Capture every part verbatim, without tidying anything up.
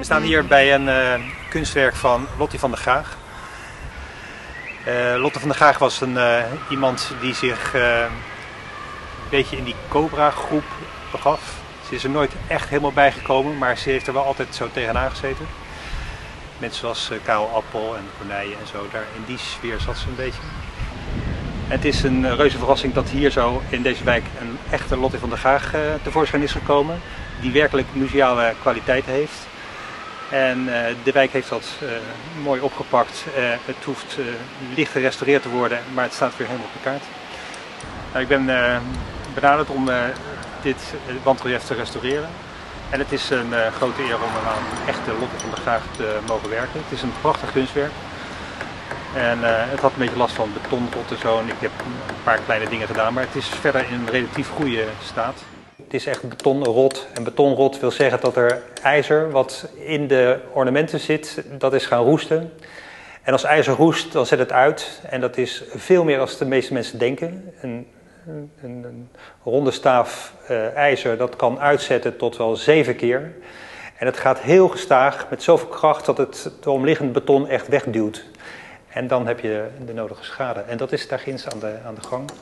staan hier bij een uh, kunstwerk van Lottie van der Graag. Uh, Lotte van der Graag was een, uh, iemand die zich uh, een beetje in die Cobra groep begaf. Ze is er nooit echt helemaal bijgekomen, maar ze heeft er wel altijd zo tegenaan gezeten. Mensen zoals uh, Karel Appel en Corneille en zo, daar in die sfeer zat ze een beetje. En het is een reuze verrassing dat hier zo in deze wijk een echte Lottie van der Graag uh, tevoorschijn is gekomen. Die werkelijk museale kwaliteit heeft. En uh, de wijk heeft dat uh, mooi opgepakt. Uh, het hoeft uh, licht gerestaureerd te worden, maar het staat weer helemaal op de kaart. Nou, ik ben uh, benaderd om uh, dit wandrelief te restaureren. En het is een uh, grote eer om aan een echte Lottie van der Graag te mogen werken. Het is een prachtig kunstwerk. En uh, het had een beetje last van betonrot en zo. En ik heb een paar kleine dingen gedaan, maar het is verder in een relatief goede staat. Het is echt betonrot. En betonrot wil zeggen dat er ijzer wat in de ornamenten zit, dat is gaan roesten. En als ijzer roest, dan zet het uit. En dat is veel meer dan de meeste mensen denken. Een, een, een ronde staaf uh, ijzer, dat kan uitzetten tot wel zeven keer. En het gaat heel gestaag met zoveel kracht dat het het omliggend beton echt wegduwt. En dan heb je de nodige schade. En dat is daar ginds aan de, aan de gang.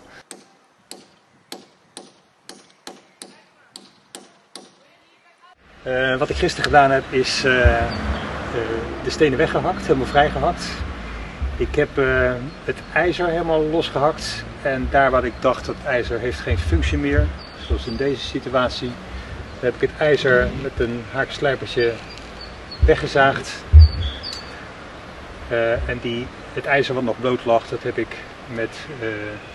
Uh, wat ik gisteren gedaan heb is uh, uh, de stenen weggehakt, helemaal vrijgehakt. Ik heb uh, het ijzer helemaal losgehakt en daar waar ik dacht dat ijzer heeft geen functie meer, zoals in deze situatie, heb ik het ijzer met een haakslijpertje weggezaagd. Uh, en die, het ijzer wat nog bloot lag, dat heb ik met uh,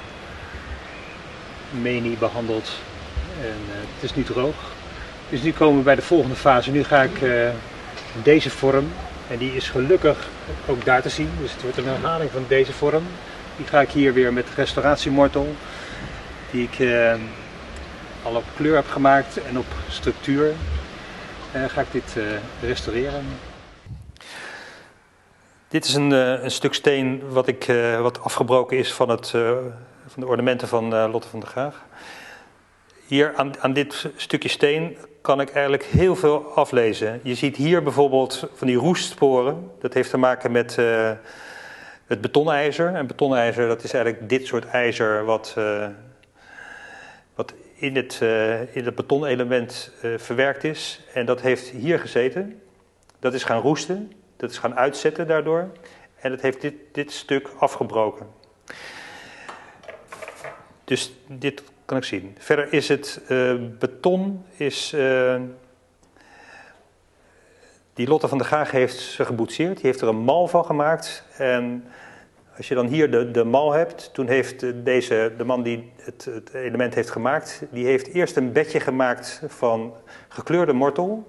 menie behandeld en uh, het is nu droog. Dus nu komen we bij de volgende fase. Nu ga ik uh, deze vorm, en die is gelukkig ook daar te zien, dus het wordt een herhaling van deze vorm. Die ga ik hier weer met restauratiemortel, die ik uh, al op kleur heb gemaakt en op structuur, uh, ga ik dit uh, restaureren. Dit is een, uh, een stuk steen wat, ik, uh, wat afgebroken is van, het, uh, van de ornamenten van uh, Lotte van der Graag. Hier aan, aan dit stukje steen kan ik eigenlijk heel veel aflezen. Je ziet hier bijvoorbeeld van die roestsporen. Dat heeft te maken met uh, het betonijzer. En betonijzer, dat is eigenlijk dit soort ijzer wat, uh, wat in, het, uh, in het betonelement uh, verwerkt is. En dat heeft hier gezeten. Dat is gaan roesten. Dat is gaan uitzetten daardoor. En dat heeft dit, dit stuk afgebroken. Dus dit kan ik zien. Verder is het uh, beton, is, uh, die Lotte van der Graag heeft ze geboetseerd. Die heeft er een mal van gemaakt. En als je dan hier de, de mal hebt, toen heeft deze, de man die het, het element heeft gemaakt, die heeft eerst een bedje gemaakt van gekleurde mortel.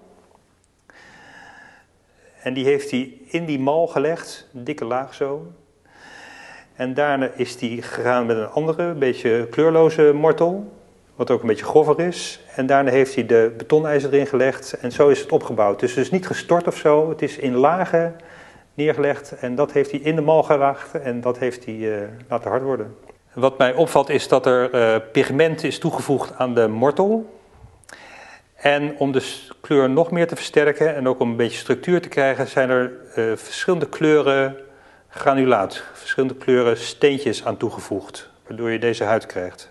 En die heeft hij in die mal gelegd, een dikke laag zo. En daarna is hij gegaan met een andere, een beetje kleurloze mortel, wat ook een beetje grover is. En daarna heeft hij de betonijzer erin gelegd en zo is het opgebouwd. Dus het is niet gestort of zo, het is in lagen neergelegd en dat heeft hij in de mal geraakt en dat heeft hij uh, laten hard worden. Wat mij opvalt is dat er uh, pigment is toegevoegd aan de mortel. En om de kleur nog meer te versterken en ook om een beetje structuur te krijgen, zijn er uh, verschillende kleuren granulaat, verschillende kleuren steentjes aan toegevoegd, waardoor je deze huid krijgt.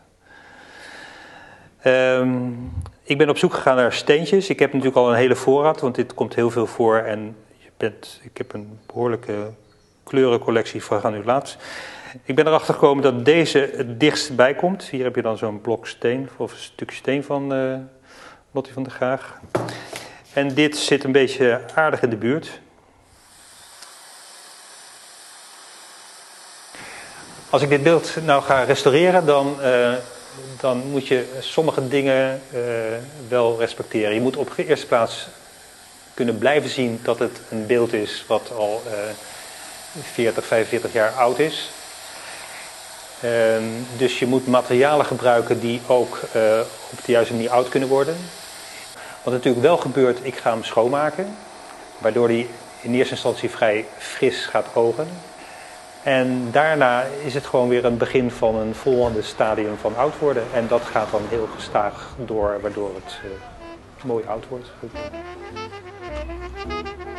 Um, ik ben op zoek gegaan naar steentjes. Ik heb natuurlijk al een hele voorraad, want dit komt heel veel voor en je bent, ik heb een behoorlijke kleurencollectie van granulaat. Ik ben erachter gekomen dat deze het dichtst bij komt. Hier heb je dan zo'n blok steen, of een stukje steen van uh, Lottie van der Graag. En dit zit een beetje aardig in de buurt. Als ik dit beeld nou ga restaureren, dan, uh, dan moet je sommige dingen uh, wel respecteren. Je moet op de eerste plaats kunnen blijven zien dat het een beeld is wat al uh, veertig, vijfenveertig jaar oud is. Uh, dus je moet materialen gebruiken die ook uh, op de juiste manier oud kunnen worden. Wat natuurlijk wel gebeurt, ik ga hem schoonmaken, waardoor hij in eerste instantie vrij fris gaat ogen. En daarna is het gewoon weer een begin van een volgende stadium van oud worden. En dat gaat dan heel gestaag door, waardoor het uh, mooi oud wordt.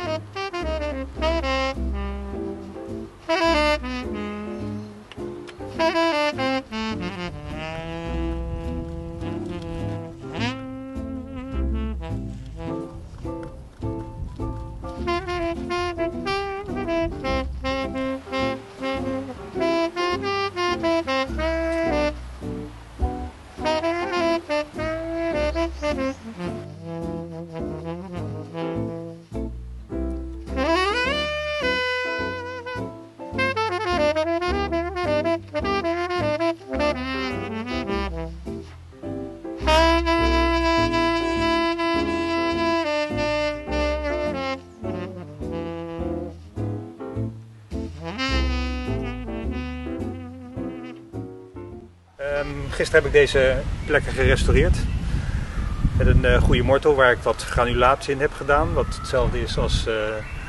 Um, gisteren heb ik deze plekken gerestaureerd met een uh, goede mortel waar ik wat granulaat in heb gedaan, wat hetzelfde is als uh, uh,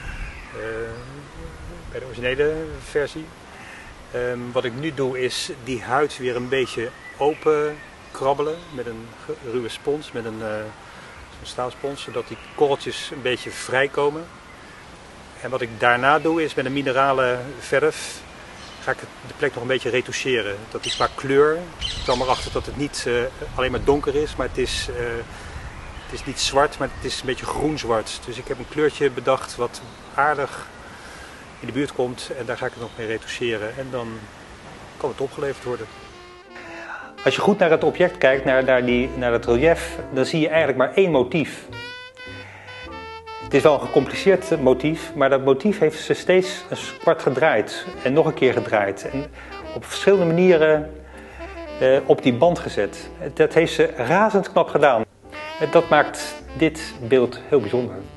bij de originele versie. Um, wat ik nu doe is die huid weer een beetje open krabbelen met een ruwe spons, met een uh, staalspons, zodat die korreltjes een beetje vrijkomen. En wat ik daarna doe is met een minerale verf ga ik de plek nog een beetje retoucheren. Dat die qua kleur, ik kwam erachter dat het niet uh, alleen maar donker is, maar het is, uh, het is niet zwart, maar het is een beetje groen-zwart. Dus ik heb een kleurtje bedacht wat aardig in de buurt komt en daar ga ik het nog mee retoucheren en dan kan het opgeleverd worden. Als je goed naar het object kijkt, naar, naar, die, naar het relief, dan zie je eigenlijk maar één motief. Het is wel een gecompliceerd motief, maar dat motief heeft ze steeds een kwart gedraaid en nog een keer gedraaid. En op verschillende manieren uh, op die band gezet. Dat heeft ze razend knap gedaan. En dat maakt dit beeld heel bijzonder.